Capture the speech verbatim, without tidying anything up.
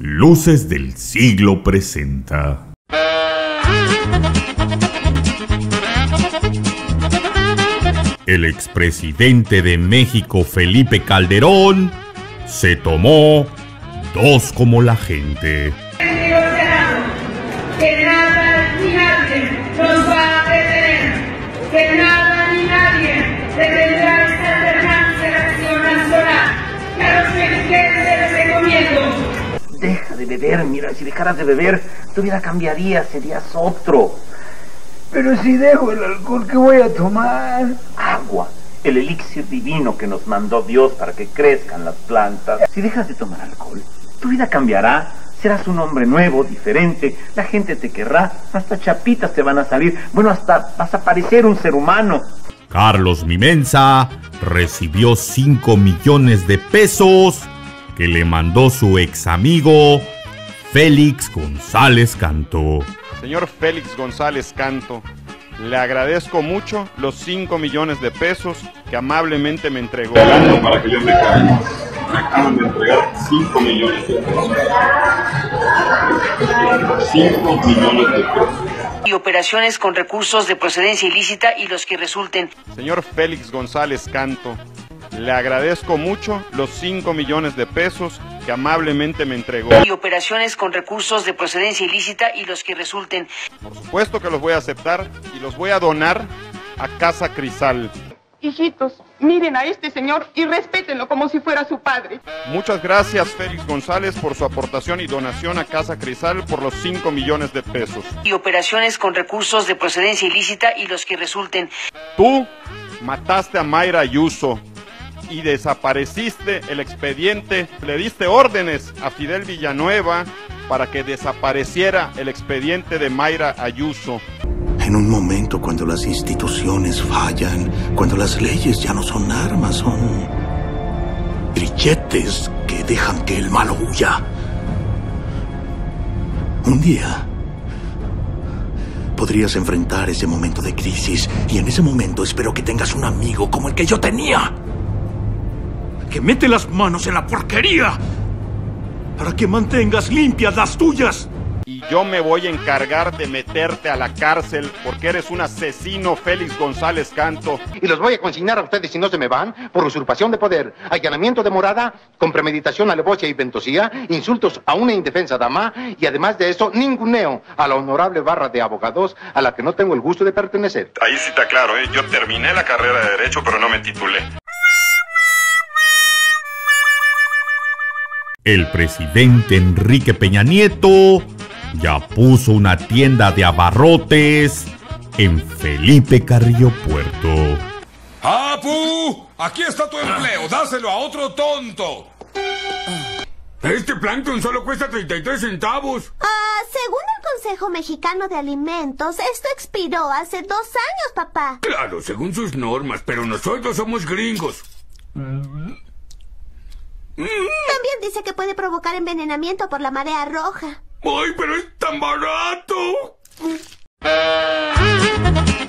Luces del Siglo presenta. El expresidente de México, Felipe Calderón, se tomó dos como la gente. Que nada ni nadie nos va a detener, que nada ni nadie detendrá esta alternancia de acción nacional, que a los mexicanos les recomiendo. Deja de beber, mira, si dejaras de beber, tu vida cambiaría, serías otro. Pero si dejo el alcohol, ¿qué voy a tomar? Agua, el elixir divino que nos mandó Dios para que crezcan las plantas. Si dejas de tomar alcohol, tu vida cambiará. Serás un hombre nuevo, diferente, la gente te querrá, hasta chapitas te van a salir, bueno, hasta vas a parecer un ser humano. Carlos Mimensa recibió cinco millones de pesos que le mandó su ex amigo Félix González Canto. Señor Félix González Canto, le agradezco mucho los cinco millones de pesos que amablemente me entregó. Esperando para que yo me caiga. Me acaban de entregar cinco millones de pesos. cinco millones de pesos. Y operaciones con recursos de procedencia ilícita y los que resulten. Señor Félix González Canto, le agradezco mucho los cinco millones de pesos que amablemente me entregó. Y operaciones con recursos de procedencia ilícita y los que resulten. Por supuesto que los voy a aceptar y los voy a donar a Casa Crisal. Hijitos, miren a este señor y respétenlo como si fuera su padre. Muchas gracias, Félix González, por su aportación y donación a Casa Crisal por los cinco millones de pesos. Y operaciones con recursos de procedencia ilícita y los que resulten. Tú mataste a Mayra Ayuso y desapareciste el expediente. Le diste órdenes a Fidel Villanueva para que desapareciera el expediente de Mayra Ayuso. En un momento cuando las instituciones fallan, cuando las leyes ya no son armas, son grilletes que dejan que el malo huya. Un día podrías enfrentar ese momento de crisis y en ese momento espero que tengas un amigo como el que yo tenía, que mete las manos en la porquería para que mantengas limpias las tuyas. Y yo me voy a encargar de meterte a la cárcel porque eres un asesino, Félix González Canto. Y los voy a consignar a ustedes si no se me van por usurpación de poder, allanamiento de morada, con premeditación, alevosía y ventosía, insultos a una indefensa dama y además de eso, ninguneo a la honorable barra de abogados a la que no tengo el gusto de pertenecer. Ahí sí está claro, ¿eh? Yo terminé la carrera de Derecho, pero no me titulé. El presidente Enrique Peña Nieto ya puso una tienda de abarrotes en Felipe Carrillo Puerto. ¡Apu! Aquí está tu empleo, dáselo a otro tonto. Este plancton solo cuesta treinta y tres centavos. Ah, según el Consejo Mexicano de Alimentos, esto expiró hace dos años, papá. Claro, según sus normas, pero nosotros somos gringos. También dice que puede provocar envenenamiento por la marea roja. ¡Ay, pero es tan barato!